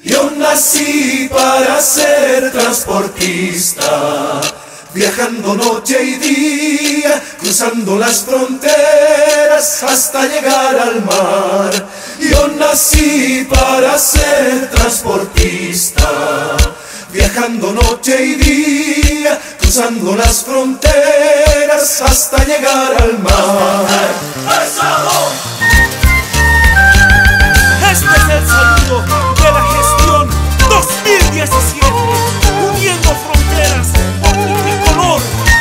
Yo nací para ser transportista, viajando noche y día, cruzando las fronteras hasta llegar al mar. Yo nací para ser transportista, viajando noche y día, cruzando las fronteras hasta llegar al mar. Este es el saludo de la gestión 2017, uniendo fronteras por mi tricolor.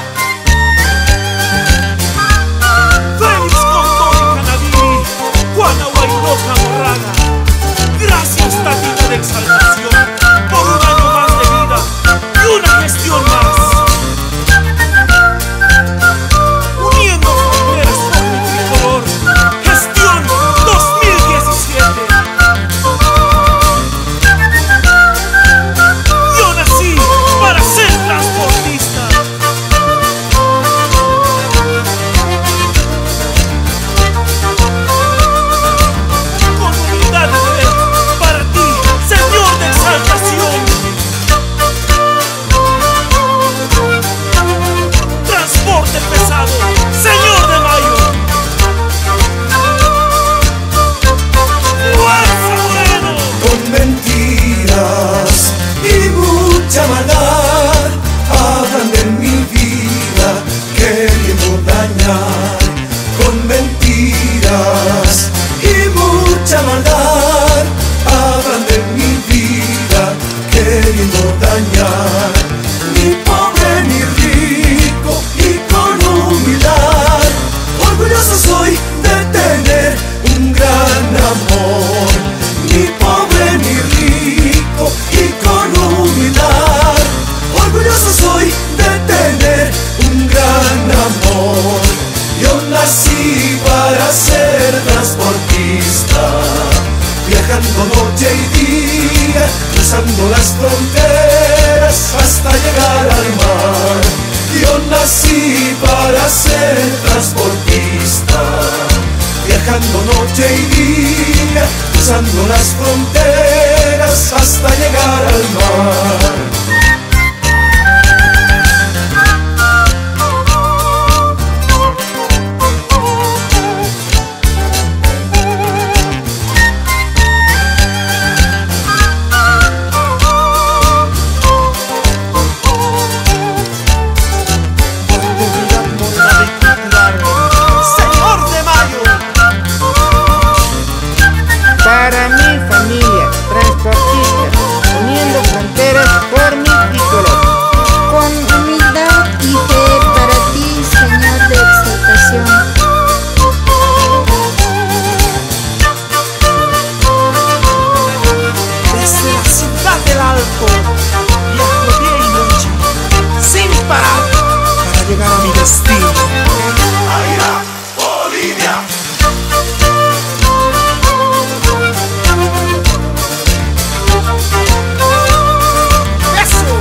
Félix Condori Canavini, Juana Guainoca Morraga. Gracias, Tatita de Exaltación, por un año más de vida y una gestión más. Uniendo fronteras por mi tricolor. Gestión 2017. Yo nací para ser transportista. Con humildad de fe para ti, Señor de Exaltación. Transporte pesado, Señor de Mayo. ¡Fuerza, Moreno! Con mentiras y mucha maldad hablan de mi vida queriendo dañar. Con mentiras y mucha maldad hablan de mi vida queriendo dañar. Ni pobre ni rico y con humildad, orgulloso soy de tener un gran amor. Ni pobre ni rico y con humildad, orgulloso soy de tener un gran amor. Yo nací para ser transportista, viajando noche y día, cruzando las fronteras hasta llegar al mar. Yo nací para ser transportista, viajando noche y día, cruzando las fronteras hasta llegar al mar. Señor de Mayo. Para mi familia, transportista, uniendo fronteras por mi tricolor. Con humildad y fe para ti, Señor de Exaltación. Desde la ciudad del Alto, viajo día y noche, sin parar, para llegar a mi destino. Allá, Bolivia. Peso,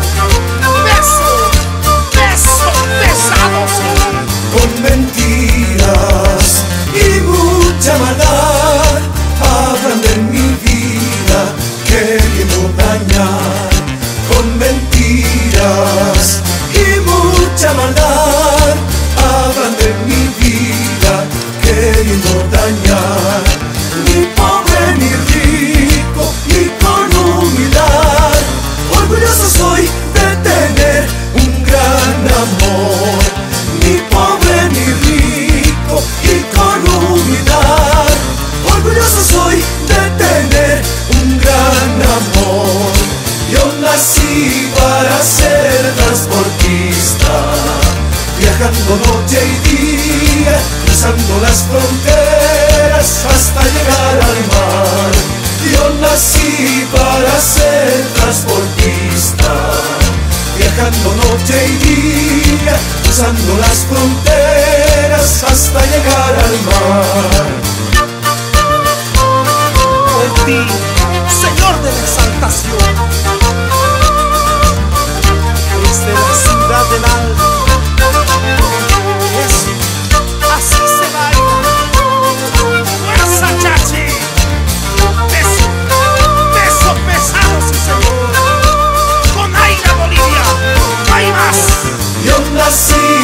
peso, peso pesado, Señor. Con mentiras y mucha maldad hablan de mi vida queriendo dañar. Con mentiras y mucha maldad hablan de mi vida queriendo dañar. Ni pobre ni rico y con humildad, orgulloso soy de tener un gran amor. Ni pobre ni rico y con humildad, orgulloso soy de tener un gran amor. Yo nací para ser transportista, viajando noche y día, cruzando las fronteras hasta llegar al mar. Yo nací para ser transportista, viajando noche y día, cruzando las fronteras hasta llegar al mar. Por ti, Señor de la Exaltación. Desde la ciudad del Alto, eso, así se baila. ¡Fuerza, chachi! Peso, peso pesado. así.